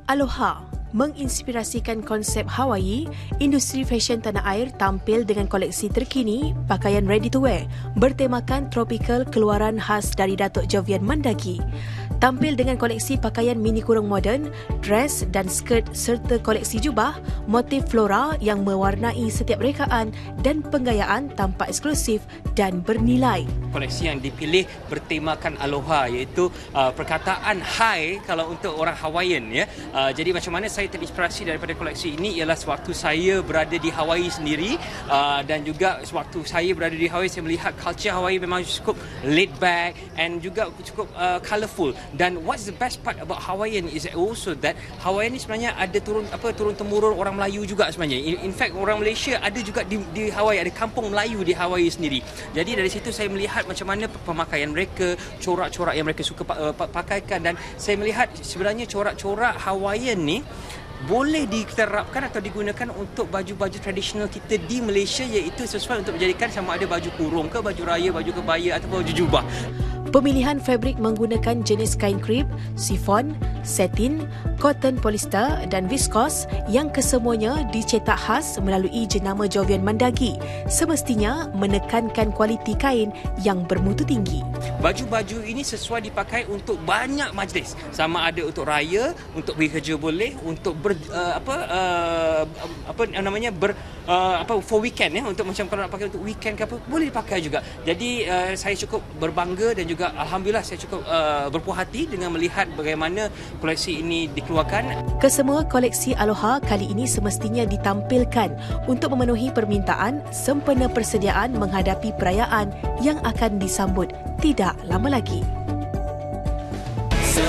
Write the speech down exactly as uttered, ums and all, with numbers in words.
Aloha menginspirasikan konsep Hawaii, industri fashion tanah air tampil dengan koleksi terkini pakaian ready to wear bertemakan tropical keluaran khas dari Datuk Jovian Mandagi. Tampil dengan koleksi pakaian mini kurung moden, dress dan skirt serta koleksi jubah, motif flora yang mewarnai setiap rekaan dan penggayaan tampak eksklusif dan bernilai. Koleksi yang dipilih bertemakan Aloha, iaitu uh, perkataan hai kalau untuk orang Hawaiian, ya. Uh, jadi macam mana saya terinspirasi daripada koleksi ini ialah sewaktu saya berada di Hawaii sendiri, uh, dan juga sewaktu saya berada di Hawaii, saya melihat culture Hawaii memang cukup laid back and juga cukup uh, colourful. Dan what's the best part about Hawaiian is also that Hawaiian ni sebenarnya ada turun apa turun temurun orang Melayu juga sebenarnya. In, in fact orang Malaysia ada juga di, di Hawaii, ada kampung Melayu di Hawaii sendiri. Jadi dari situ saya melihat macam mana pemakaian mereka, corak-corak yang mereka suka uh, pakaikan, dan saya melihat sebenarnya corak-corak Hawaiian ni boleh diterapkan atau digunakan untuk baju-baju tradisional kita di Malaysia, iaitu sesuai untuk menjadikan sama ada baju kurung ke, baju raya, baju kebaya atau baju jubah. Pemilihan fabrik menggunakan jenis kain krip, sifon, satin, cotton polyester dan viskos yang kesemuanya dicetak khas melalui jenama Jovian Mandagi, semestinya menekankan kualiti kain yang bermutu tinggi. Baju-baju ini sesuai dipakai untuk banyak majlis, sama ada untuk raya, untuk pergi kerja boleh, untuk ber, uh, apa uh, apa namanya ber uh, apa for weekend, ya, untuk macam kalau nak pakai untuk weekend ke apa boleh dipakai juga. Jadi uh, saya cukup berbangga dan juga alhamdulillah saya cukup uh, berpuas hati dengan melihat bagaimana koleksi ini dikeluarkan. Kesemua koleksi Aloha kali ini semestinya ditampilkan untuk memenuhi permintaan sempena persediaan menghadapi perayaan yang akan disambut tidak lama lagi.